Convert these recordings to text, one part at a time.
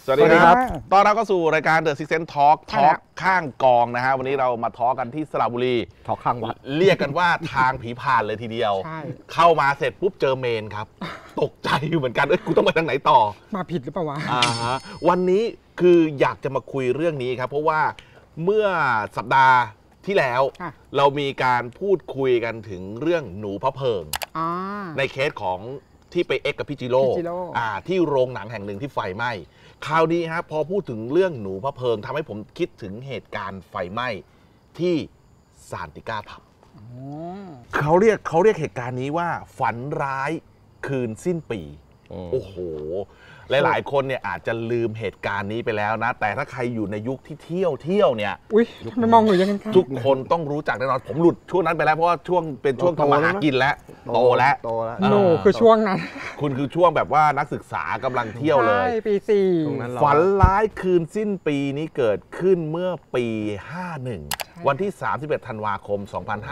สวัสดีครับตอนรับเข้าสู่รายการ The Six Sense Talk ข้างกองนะฮะวันนี้เรามาทอล์กกันที่สระบุรีทอล์กข้างวัดเรียกกันว่าทางผีผ่านเลยทีเดียวเข้ามาเสร็จปุ๊บเจอเมนครับตกใจอยู่เหมือนกันกูต้องไปทางไหนต่อมาผิดหรือเปล่าวะวันนี้คืออยากจะมาคุยเรื่องนี้ครับเพราะว่าเมื่อสัปดาห์ที่แล้วเรามีการพูดคุยกันถึงเรื่องหนูพระเพิงในเคสของที่ไปเอ็กกับพี่จิโร่ที่โรงหนังแห่งหนึ่งที่ไฟไหม้คราวนี้ฮะพอพูดถึงเรื่องหนูพระเพิงทำให้ผมคิดถึงเหตุการณ์ไฟไหม้ที่ซานติก้าผับเขาเรียกเหตุการณ์นี้ว่าฝันร้ายคืนสิ้นปีโอ้โหหลายๆคนเนี่ยอาจจะลืมเหตุการณ์นี้ไปแล้วนะแต่ถ้าใครอยู่ในยุคที่เที่ยวเนี่ยไม่มองหนูยังไงทุกคนต้องรู้จักแน่นอนผมหลุดช่วงนั้นไปแล้วเพราะว่าเป็นช่วงทำมาหากินแล้วโตแล้วหนูคือช่วงนั้นคุณคือช่วงแบบว่านักศึกษากำลังเที่ยวเลยปี 4 ฝันร้ายคืนสิ้นปีนี้เกิดขึ้นเมื่อปี 51วันที่31ธันวาคม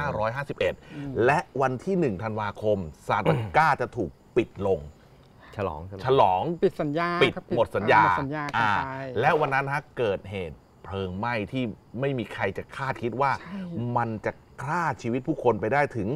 2551และวันที่1ธันวาคมซานติก้าจะถูกปิดลงฉลองปิดสัญญาปิดหมดสัญญาและวันนั้นฮะเกิดเหตุเพลิงไหม้ที่ไม่มีใครจะคาดคิดว่ามันจะฆ่าชีวิตผู้คนไปได้ถึง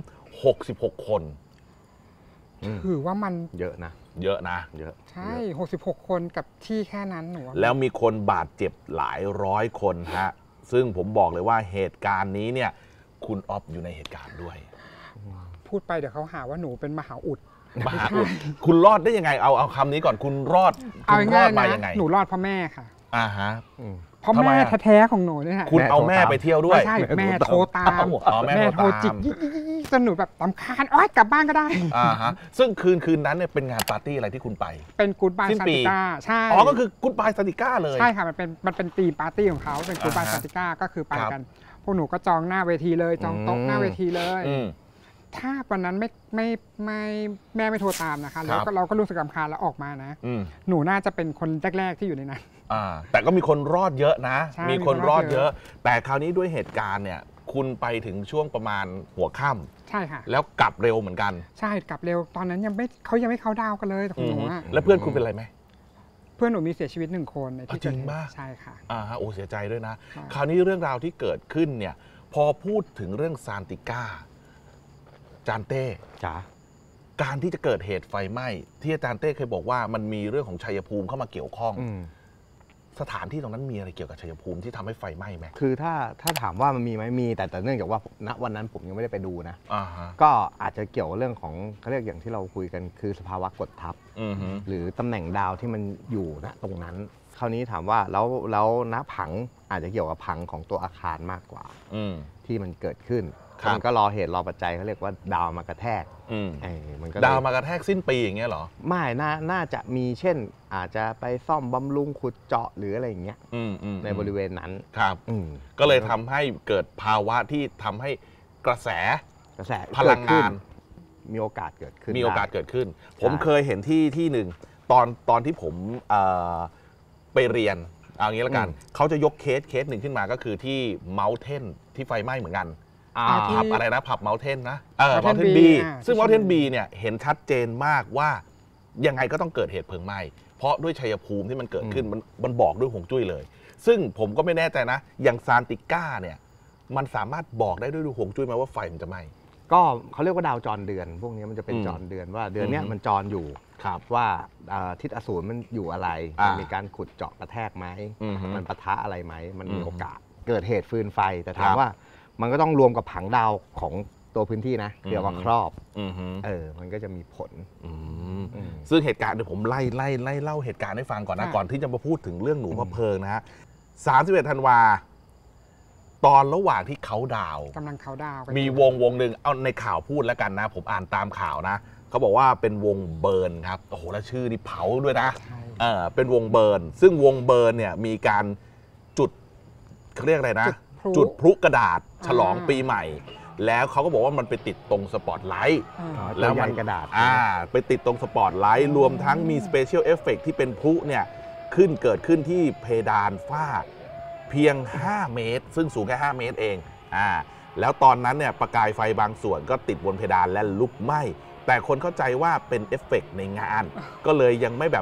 66คนถือว่ามันเยอะนะเยอะใช่66คนกับที่แค่นั้นหนูแล้วมีคนบาดเจ็บหลายร้อยคนฮะซึ่งผมบอกเลยว่าเหตุการณ์นี้เนี่ยคุณอ๊อฟอยู่ในเหตุการณ์ด้วยพูดไปเดี๋ยวเขาหาว่าหนูเป็นมหาอุดคุณรอดได้ยังไงเอาคำนี้ก่อนคุณรอดมายังไงหนูรอดเพราะแม่ค่ะเพราะแม่แท้ๆของหนูเนี่ยคุณเอาแม่ไปเที่ยวด้วยใช่แม่โทรตามแม่โทรจิกจนหนูแบบตำคาญกลับบ้านก็ได้ซึ่งคืนนั้นเนี่ยเป็นงานปาร์ตี้อะไรที่คุณไปเป็นกู๊ดบายซานติก้าใช่ก็คือกู๊ดบายซานติก้าเลยใช่ค่ะมันเป็นธีมปาร์ตี้ของเขาเป็นกู๊ดบายซานติก้าก็คือไปกันพวกหนูก็จองหน้าเวทีเลยจองโต๊ะหน้าเวทีเลยถ้าวันนั้นไม่แม่ไม่โทรตามนะคะแล้วเราก็รู้สึกรำคาญแล้วออกมานะหนูน่าจะเป็นคนแรกๆที่อยู่ในนั้นแต่ก็มีคนรอดเยอะนะมีคนรอดเยอะแต่คราวนี้ด้วยเหตุการณ์เนี่ยคุณไปถึงช่วงประมาณหัวค่ำใช่ค่ะแล้วกลับเร็วเหมือนกันใช่กลับเร็วตอนนั้นเขายังไม่เข้าดาวกันเลยของหนูแล้วเพื่อนคุณเป็นอะไรไหมเพื่อนหนูมีเสียชีวิต1คนในที่จริงมากใช่ค่ะโอ้เสียใจด้วยนะคราวนี้เรื่องราวที่เกิดขึ้นเนี่ยพอพูดถึงเรื่องซานติก้าอาจารย์เต้จ๋าการที่จะเกิดเหตุไฟไหม้ที่อาจารย์เต้เคยบอกว่ามันมีเรื่องของชัยภูมิเข้ามาเกี่ยวข้องสถานที่ตรงนั้นมีอะไรเกี่ยวกับชัยภูมิที่ทำให้ไฟไหม้ไหมคือถ้าถามว่ามันมีไหมมีแต่เนื่องจากว่าณวันนั้นผมยังไม่ได้ไปดูนะก็อาจจะเกี่ยวกับเรื่องของเขาเรียกอย่างที่เราคุยกันคือสภาวะกดทับหรือตำแหน่งดาวที่มันอยู่ณตรงนั้นคราวนี้ถามว่าแล้วณผังอาจจะเกี่ยวกับผังของตัวอาคารมากกว่าที่มันเกิดขึ้นมันก็รอเหตุรอปัจจัยเขาเรียกว่าดาวมากระแทกมันก็ดาวมากระแทกสิ้นปีอย่างเงี้ยเหรอไม่น่าจะมีเช่นอาจจะไปซ่อมบำรุงขุดเจาะหรืออะไรอย่างเงี้ยในบริเวณนั้นครับก็เลยทำให้เกิดภาวะที่ทำให้กระแสพลังงานมีโอกาสเกิดขึ้นผมเคยเห็นที่หนึ่งตอนที่ผมไปเรียนเอางี้ละกันเขาจะยกเคสหนึ่งขึ้นมาก็คือที่เมาน์เทนที่ไฟไหม้เหมือนกันผับอะไรนะผับเมาน์เทนนะเมาน์เทนบีซึ่งเมาน์เทนบีเนี่ยเห็นชัดเจนมากว่ายังไงก็ต้องเกิดเหตุเพลิงไหม้เพราะด้วยชัยภูมิที่มันเกิดขึ้นมันบอกด้วยฮวงจุ้ยเลยซึ่งผมก็ไม่แน่ใจนะอย่างซานติก้าเนี่ยมันสามารถบอกได้ด้วยฮวงจุ้ยไหมว่าไฟมันจะไหม้ก็เขาเรียกว่าดาวจรเดือนพวกนี้มันจะเป็นจรเดือนว่าเดือนนี้มันจรอยู่ว่าทิศอสูรมันอยู่อะไรมันมีการขุดเจาะกระแทกไหมมันปะทะอะไรไหมมันมีโอกาสเกิดเหตุฟืนไฟแต่ถามว่ามันก็ต้องรวมกับผังดาวของตัวพื้นที่นะเดี๋ยวว่าครอบมันก็จะมีผลซึ่งเหตุการณ์เดี๋ยวผมไล่เล่าเหตุการณ์ให้ฟังก่อนนะก่อนที่จะมาพูดถึงเรื่องหนูพระเพิงนะฮะ31ธันวาตอนระหว่างที่เขาดาวกำลังเขาดาวมีวงหนึ่งเอาในข่าวพูดแล้วกันนะผมอ่านตามข่าวนะเขาบอกว่าเป็นวงเบิร์นครับโอ้โหแล้วชื่อนี่เผาด้วยนะเป็นวงเบิร์นซึ่งวงเบิร์นเนี่ยมีการจุดเขาเรียกอะไรนะจุดพลุกระดาษฉลองปีใหม่แล้วเขาก็บอกว่ามันไปติดตรงสปอตไลท์แล้วมันกระดาษไปติดตรงสปอตไลท์รวมทั้งมีสเปเชียลเอฟเฟกต์ที่เป็นพลุเนี่ยเกิดขึ้นที่เพดานฝ้าเพียง5เมตรซึ่งสูงแค่5เมตรเองแล้วตอนนั้นเนี่ยประกายไฟบางส่วนก็ติดบนเพดานและลุกไหม้แต่คนเข้าใจว่าเป็นเอฟเฟกต์ในงานก็เลยยังไม่แบบ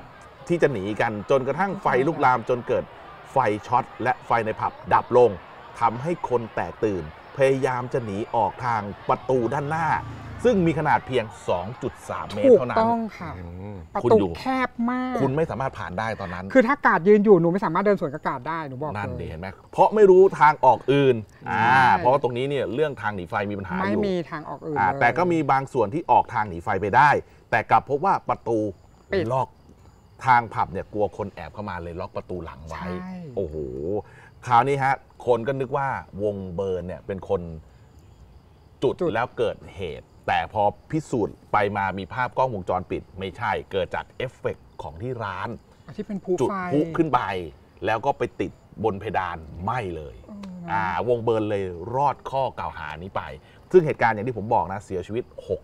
ที่จะหนีกันจนกระทั่งไฟลุกลามจนเกิดไฟช็อตและไฟในผับดับลงทำให้คนแตกตื่นพยายามจะหนีออกทางประตูด้านหน้าซึ่งมีขนาดเพียง 2.3 เมตรเท่านั้นถูกต้องค่ะประคุณตูอยู่แคบมากคุณไม่สามารถผ่านได้ตอนนั้นคือถ้ากาดยืนอยู่หนูไม่สามารถเดินสวนกับกาดได้หนูบอกนั่นเลยเห็นไหมเพราะไม่รู้ทางออกอื่นเพราะว่าตรงนี้เนี่ยเรื่องทางหนีไฟมีปัญหาอยู่ไม่มีทางออกอื่นแต่ก็มีบางส่วนที่ออกทางหนีไฟไปได้แต่กลับพบว่าประตูล็อกทางผับเนี่ยกลัวคนแอบเข้ามาเลยล็อกประตูหลังไว้โอ้โหคราวนี้ฮะคนก็นึกว่าวงเบิร์นเนี่ยเป็นคนจุดแล้วเกิดเหตุแต่พอพิสูจน์ไปมามีภาพกล้องวงจรปิดไม่ใช่เกิดจากเอฟเฟกต์ของที่ร้านที่เป็นจุดพุขึ้นไปแล้วก็ไปติดบนเพดานไหม้เลยวงเบิร์นเลยรอดข้อกล่าวหานี้ไปซึ่งเหตุการณ์อย่างที่ผมบอกนะเสียชีวิต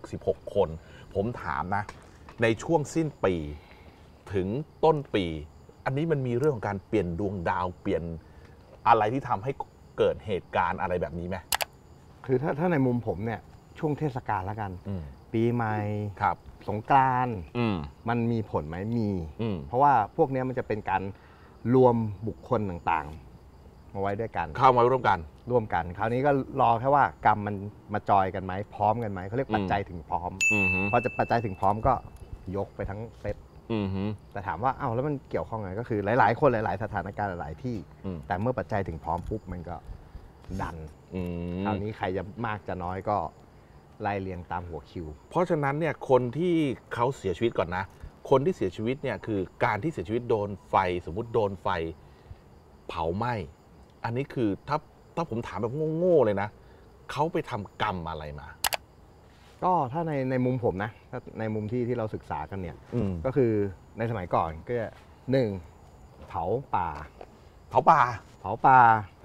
66คนผมถามนะในช่วงสิ้นปีถึงต้นปีอันนี้มันมีเรื่องของการเปลี่ยนดวงดาวเปลี่ยนอะไรที่ทำให้เกิดเหตุการณ์อะไรแบบนี้ไหมคือถ้าในมุมผมเนี่ยช่วงเทศกาลแล้วกันปีใหม่สงกรานต์มันมีผลไหมมีเพราะว่าพวกนี้มันจะเป็นการรวมบุคคลต่างๆมาไว้ด้วยกันเข้ามาร่วมกันคราวนี้ก็รอแค่ว่ากรรมมันมาจอยกันไหมพร้อมกันไหมเขาเรียกปัจจัยถึงพร้อมพอจะปัจจัยถึงพร้อมก็ยกไปทั้งเซตแต่ถามว่าอ้าวแล้วมันเกี่ยวข้องไงก็คือหลายๆคนหลายๆสถานการณ์หลายที่แต่เมื่อปัจจัยถึงพร้อมปุ๊บมันก็ดันคราวนี้ใครจะมากจะน้อยก็ไล่เรียงตามหัวคิวเพราะฉะนั้นเนี่ยคนที่เขาเสียชีวิตก่อนนะคนที่เสียชีวิตเนี่ยคือการที่เสียชีวิตโดนไฟสมมุติโดนไฟเผาไหม้อันนี้คือถ้าผมถามแบบโง่ๆเลยนะเขาไปทำกรรมอะไรมาก็ถ้าในมุมผมนะถ้าในมุมที่เราศึกษากันเนี่ยก็คือในสมัยก่อนก็1เผาป่าเผาป่าเผาป่า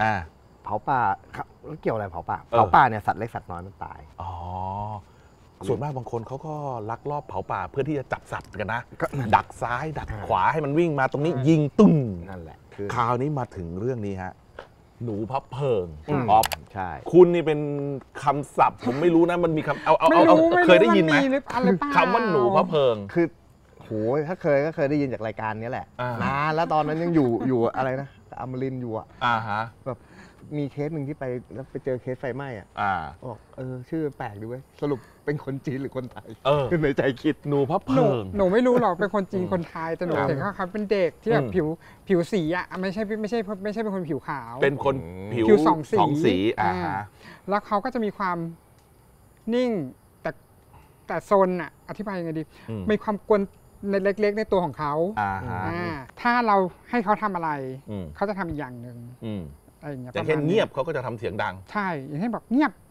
แล้วเกี่ยวอะไรเผาป่าเนี่ยสัตว์เล็กสัตว์น้อยมันตายส่วนมากบางคนเขาก็ลักลอบเผาป่าเพื่อที่จะจับสัตว์กันนะดักซ้ายดักขวาให้มันวิ่งมาตรงนี้ยิงตุ้มนั่นแหละคราวนี้มาถึงเรื่องนี้ฮะหนูพับเพลิงใช่คุณนี่เป็นคำศัพท์ผมไม่รู้นะมันมีคำเอาเคยได้ยินไหมคำว่าหนูพับเพลิงคือโหถ้าเคยก็เคยได้ยินจากรายการนี้แหละนานแล้วตอนนั้นยังอยู่อะไรนะอมรินทร์อยู่แบบมีเคสหนึ่งที่ไปแล้วไปเจอเคสไฟไหม้บอกชื่อแปลกดีเว้ยสรุปเป็นคนจีนหรือคนไทยคือในใจคิดหนูพับเพลิงหนูไม่รู้หรอกเป็นคนจีนคนไทยแต่หนูเห็นเขาเป็นเด็กที่แบบผิวสีอ่ะไม่ใช่เป็นคนผิวขาวเป็นคนผิวสองสีแล้วเขาก็จะมีความนิ่งแต่โซนอ่ะอธิบายยังไงดีมีความกวนในเล็กๆในตัวของเขาถ้าเราให้เขาทำอะไรเขาจะทำอีกอย่างหนึ่งแต่แค่เงียบเขาก็จะทำเสียงดังใช่อย่างให้บอกเงียบ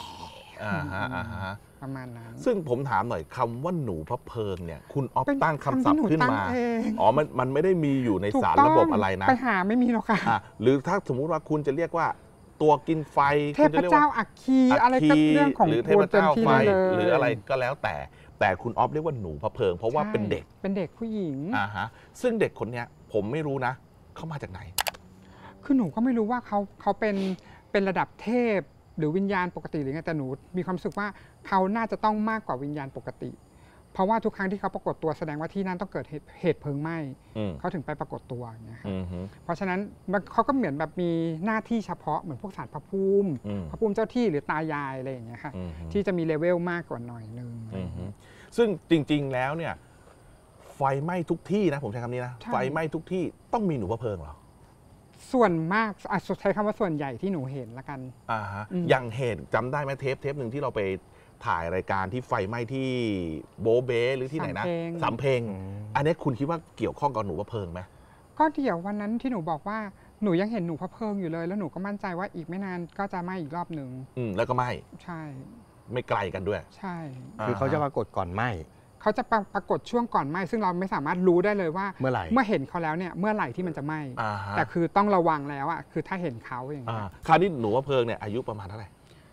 ประมาณนั้นซึ่งผมถามหน่อยคำว่าหนูพับเพลิงเนี่ยคุณอ๊อฟตั้งคำศัพท์ขึ้นมามันไม่ได้มีอยู่ในสารระบบอะไรนะไปหาไม่มีหรอกค่ะหรือถ้าสมมุติว่าคุณจะเรียกว่าตัวกินไฟเทพเจ้าอัคคีอะไรก็เรื่องของหรือเทพเจ้าไฟหรืออะไรก็แล้วแต่คุณอ๊อฟเรียกว่าหนูพับเพลิงเพราะว่าเป็นเด็กผู้หญิงซึ่งเด็กคนนี้ผมไม่รู้นะเขามาจากไหนคือหนูก็ไม่รู้ว่าเขาเป็นระดับเทพหรือวิญญาณปกติหรือไงแต่หนูมีความรู้สึกว่าเขาน่าจะต้องมากกว่าวิญญาณปกติเพราะว่าทุกครั้งที่เขาปรากฏตัวแสดงว่าที่นั่นต้องเกิดเหตุเพลิงไหม้เขาถึงไปปรากฏตัวอย่างเงี้ยเพราะฉะนั้นเขาก็เหมือนแบบมีหน้าที่เฉพาะเหมือนพวกศาลพระภูมิเจ้าที่หรือตายายอะไรอย่างเงี้ยค่ะที่จะมีเลเวลมากกว่าหน่อยนึงซึ่งจริงๆแล้วเนี่ยไฟไหม้ทุกที่นะผมใช้คำนี้นะไฟไหม้ทุกที่ต้องมีหนูพับเพลิงเหรอส่วนมากใช้คำว่าส่วนใหญ่ที่หนูเห็นละกันอย่างเหตุจำได้ไหมเทปหนึ่งที่เราไปถ่ายรายการที่ไฟไหม้ที่โบเบ้หรือที่ไหนนะสำเพ็งอันนี้คุณคิดว่าเกี่ยวข้องกับหนูพับเพลิงไหมก็เดี๋ยววันนั้นที่หนูบอกว่าหนูยังเห็นหนูพับเพลิงอยู่เลยแล้วหนูก็มั่นใจว่าอีกไม่นานก็จะไหม้อีกรอบหนึ่งแล้วก็ไหม้ใช่ไม่ไกลกันด้วยใช่คือเขาจะปรากฏก่อนไหม้เขาจะปรากฏช่วงก่อนไหม้ซึ่งเราไม่สามารถรู้ได้เลยว่าเมื่อเห็นเขาแล้วเนี่ยเมื่อไหร่ที่มันจะไหม้แต่คือต้องระวังแล้วอ่ะคือถ้าเห็นเขาอย่างนี้คราวนี้หนูว่าเพลิงเนี่ยอายุประมาณเท่าไหร่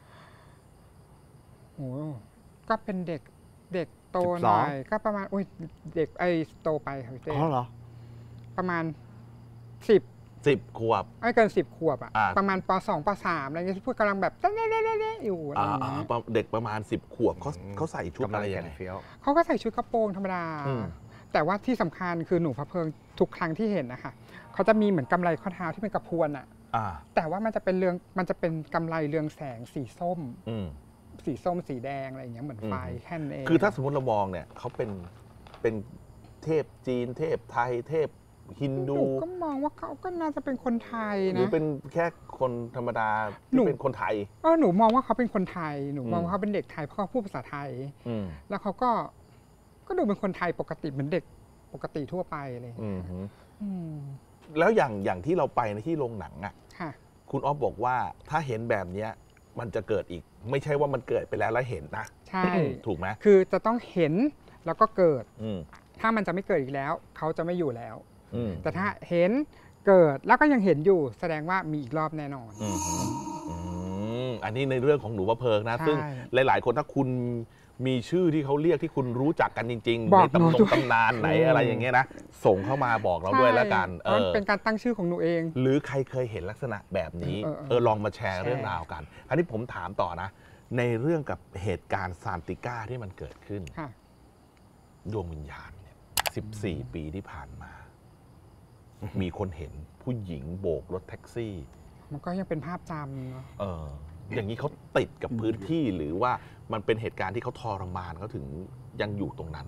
โอ้ก็เป็นเด็กโตหน่อยก็ประมาณเด็กโตไปค่ะพี่เต้เหรอประมาณ10 ขวบไม่เกิน10 ขวบอ่ะประมาณป.2 ป.3อะไรเงี้ยพวกกำลังแบบอยู่อะไรอย่างเงี้ยเด็กประมาณ10 ขวบเขาใส่ชุดอะไรอย่างเงี้ยเขาก็ใส่ชุดกระโปรงธรรมดาแต่ว่าที่สำคัญคือหนูพระเพิงทุกครั้งที่เห็นนะคะเขาจะมีเหมือนกำไลข้อเท้าที่เป็นกระพวนอะแต่ว่ามันจะเป็นกำไลเรืองแสงสีส้มสีแดงอะไรอย่างเงี้ยเหมือนไฟแค่นั้นเองคือถ้าสมมติเรามองเนี่ยเขาเป็นเทพจีนเทพไทยเทพฮินดูก็มองว่าเขาก็น่าจะเป็นคนไทยนะหรือเป็นแค่คนธรรมดาที่เป็นคนไทยหนูมองว่าเขาเป็นคนไทยหนูมองว่าเขาเป็นเด็กไทยเพราะเขาพูดภาษาไทยแล้วเขาก็ดูเป็นคนไทยปกติเหมือนเด็กปกติทั่วไปเลยแล้วอย่างที่เราไปในที่โรงหนังอ่ะคุณอ๊อฟบอกว่าถ้าเห็นแบบเนี้ยมันจะเกิดอีกไม่ใช่ว่ามันเกิดไปแล้วเห็นนะใช่ถูกไหมคือจะต้องเห็นแล้วก็เกิดถ้ามันจะไม่เกิดอีกแล้วเขาจะไม่อยู่แล้วแต่ถ้าเห็นเกิดแล้วก็ยังเห็นอยู่แสดงว่ามีอีกรอบแน่นอนอันนี้ในเรื่องของหนูพระเพิงนะซึ่งหลายๆคนถ้าคุณมีชื่อที่เขาเรียกที่คุณรู้จักกันจริงๆในตำนานไหนอะไรอย่างเงี้ยนะส่งเข้ามาบอกเราด้วยแล้วกันเป็นการตั้งชื่อของหนูเองหรือใครเคยเห็นลักษณะแบบนี้ลองมาแชร์เรื่องราวกันอันนี้ผมถามต่อนะในเรื่องกับเหตุการณ์ซานติก้าที่มันเกิดขึ้นดวงวิญญาณเนี่ย14 ปีที่ผ่านมามีคนเห็นผู้หญิงโบกรถแท็กซี่มันก็ยังเป็นภาพจำเนาะอย่างนี้เขาติดกับพื้นที่หรือว่ามันเป็นเหตุการณ์ที่เขาทรมานเขาถึงยังอยู่ตรงนั้น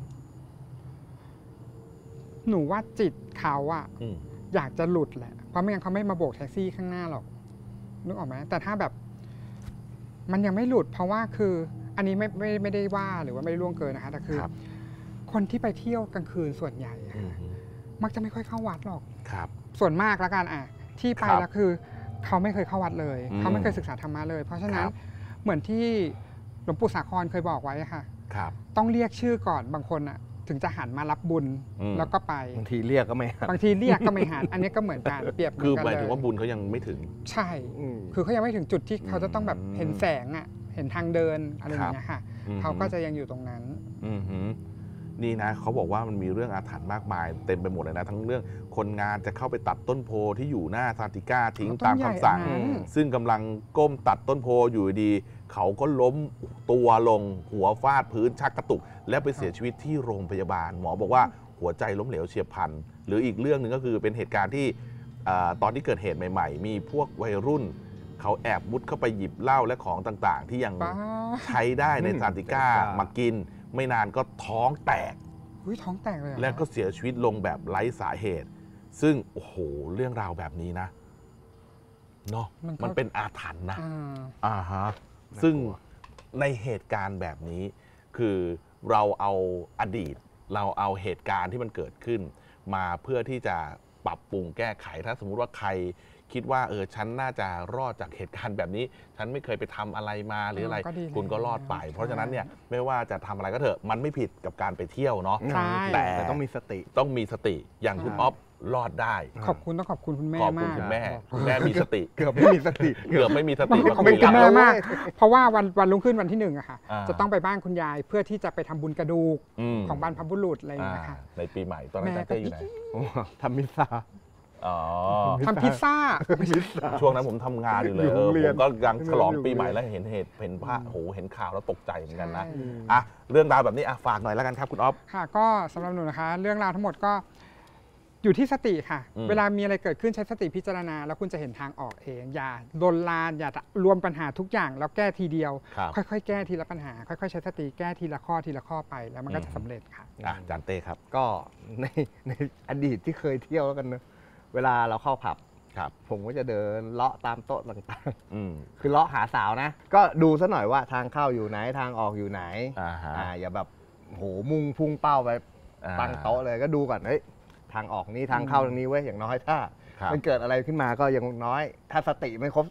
หนูว่าจิตเขาอะอยากจะหลุดแหละเพราะไม่งั้นเขาไม่มาโบกแท็กซี่ข้างหน้าหรอกนึกออกไหมแต่ถ้าแบบมันยังไม่หลุดเพราะว่าคืออันนี้ไม่ได้ว่าหรือว่าไม่ได้ล่วงเกินนะคะแต่คือคนที่ไปเที่ยวกลางคืนส่วนใหญ่มักจะไม่ค่อยเข้าวัดหรอกส่วนมากแล้วกันที่ไปแล้วคือเขาไม่เคยเข้าวัดเลยเขาไม่เคยศึกษาธรรมะเลยเพราะฉะนั้นเหมือนที่หลวงปู่สาครเคยบอกไว้ค่ะต้องเรียกชื่อก่อนบางคนถึงจะหันมารับบุญแล้วก็ไปบางทีเรียกก็ไม่หันบางทีเรียกก็ไม่หันอันนี้ก็เหมือนกันเปรียบคือหมายถึงว่าบุญเขายังไม่ถึงใช่คือเขายังไม่ถึงจุดที่เขาจะต้องแบบเห็นแสงเห็นทางเดินอะไรอย่างเงี้ยค่ะเขาก็จะยังอยู่ตรงนั้นนี่นะเขาบอกว่ามันมีเรื่องอาถรรพ์มากมายเต็มไปหมดเลยนะทั้งเรื่องคนงานจะเข้าไปตัดต้นโพที่อยู่หน้าซานติก้าทิ้งตามคำสั่งซึ่งกำลังก้มตัดต้นโพอยู่ดีเขาก็ล้มตัวลงหัวฟาดพื้นชักกระตุกและไปเสียชีวิตที่โรงพยาบาลหมอบอกว่าหัวใจล้มเหลวเฉียบพลันหรืออีกเรื่องหนึ่งก็คือเป็นเหตุการณ์ที่ตอนที่เกิดเหตุใหม่ๆมีพวกวัยรุ่นเขาแอบมุดเข้าไปหยิบเหล้าและของต่างๆที่ยังใช้ได้ในซานติก้ามากินไม่นานก็ท้องแตกท้องแตกเลยและก็เสียชีวิตลงแบบไร้สาเหตุซึ่งโอ้โหเรื่องราวแบบนี้นะเนาะมันเป็นอาถรรพ์นะซึ่งในเหตุการณ์แบบนี้คือเราเอาอดีตเราเอาเหตุการณ์ที่มันเกิดขึ้นมาเพื่อที่จะปรับปรุงแก้ไขถ้าสมมุติว่าใครคิดว่าฉันน่าจะรอดจากเหตุการณ์แบบนี้ฉันไม่เคยไปทำอะไรมาหรืออะไรคุณก็รอดไปเพราะฉะนั้นเนี่ยไม่ว่าจะทำอะไรก็เถอะมันไม่ผิดกับการไปเที่ยวเนาะแต่ต้องมีสติอย่างคุณอ๊อฟรอดได้ต้องขอบคุณคุณแม่มากคุณแม่มีสติเกือบไม่มีสติขอบคุณคุณแม่มากเพราะว่าวันรุ่งขึ้นวันที่1อะค่ะจะต้องไปบ้านคุณยายเพื่อที่จะไปทำบุญกระดูกของบรรพบุรุษอะไรอย่างเงี้ยค่ะในปีใหม่ตอนนั้นเต้อยู่ไหนทำมิซาทำพิซซ่าช่วงนั้นผมทำงานอยู่เลยผมก็ยังฉลองปีใหม่แล้วเห็นภาพเห็นข่าวแล้วตกใจเหมือนกันนะเรื่องราวแบบนี้ฝากหน่อยแล้วกันครับคุณอ๊อฟค่ะก็สำหรับหนูนะคะเรื่องราวทั้งหมดก็อยู่ที่สติค่ะเวลามีอะไรเกิดขึ้นใช้สติพิจารณาแล้วคุณจะเห็นทางออกเองอย่าโดนลานอย่ารวมปัญหาทุกอย่างแล้วแก้ทีเดียวค่อยๆแก้ทีละปัญหาค่อยๆใช้สติแก้ทีละข้อไปแล้วมันก็จะสำเร็จค่ะอาจารย์เต้ครับก็ในอดีตที่เคยเที่ยวแล้วกันเนอะเวลาเราเข้าผับผมก็จะเดินเลาะตามโต๊ะต่างๆคือเลาะหาสาวนะก็ดูซะหน่อยว่าทางเข้าอยู่ไหนทางออกอยู่ไหนอย่าแบบโหมุ่งพุ่งเป้าไปตั้งโต๊ะเลยก็ดูก่อนเฮ้ยทางออกนี้ทางเข้าทางนี้เว้ยอย่างน้อยถ้ามันเกิดอะไรขึ้นมาก็อย่างน้อยถ้าสติไม่ครบ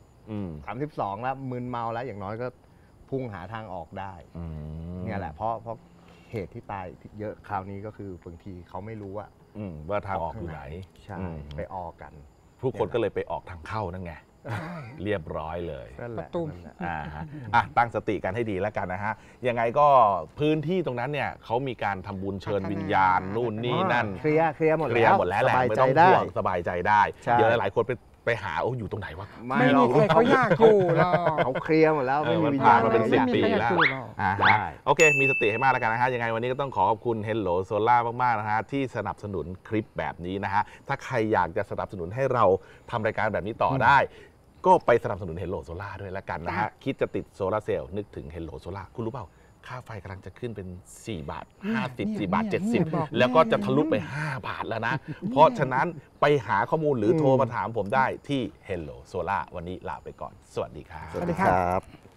32แล้วมึนเมาแล้วอย่างน้อยก็พุ่งหาทางออกได้เนี่ยแหละเพราะเหตุที่ตายเยอะคราวนี้ก็คือบางทีเขาไม่รู้ว่าทางออกอยู่ไหนใช่ไปออกกันทุกคนก็เลยไปออกทางเข้านั่นไงเรียบร้อยเลยประตูตั้งสติกันให้ดีแล้วกันนะฮะยังไงก็พื้นที่ตรงนั้นเนี่ยเขามีการทำบุญเชิญวิญญาณนู่นนี่นั่นเคลียร์หมดแล้วแหละไม่ต้องห่วงสบายใจได้เดี๋ยวหลายคนไปไปหาอยู่ตรงไหนวะไม่มีใครเขาอยากอยู่หรอกเขาเคลียร์หมดแล้วไม่มีวิญผ่าญาน ณมาเป็นอะไร 10 อยากปีไม่มีใครอยากแล้วอยู่หรอกโอเค มีสติให้มากแล้วกันนะฮะยังไงวันนี้ก็ต้องขอบคุณ Hello Solar มากๆนะฮะที่สนับสนุนคลิปแบบนี้นะฮะถ้าใครอยากจะสนับสนุนให้เราทำรายการแบบนี้ต่อได้ ก็ไปสนับสนุน Hello Solar ด้วยแล้วกันนะฮะคิดจะติดโซลาร์เซลล์นึกถึง Hello Solar คุณรู้เปล่าค่าไฟกำลังจะขึ้นเป็น4 บาท 50 4 บาท 70 แล้วก็จะทะลุไป5 บาทแล้วนะ เพราะฉะนั้นไปหาข้อมูลหรือโทรมาถามผมได้ที่ Hello Solar วันนี้ลาไปก่อน สวัสดีครับสวัสดีครับ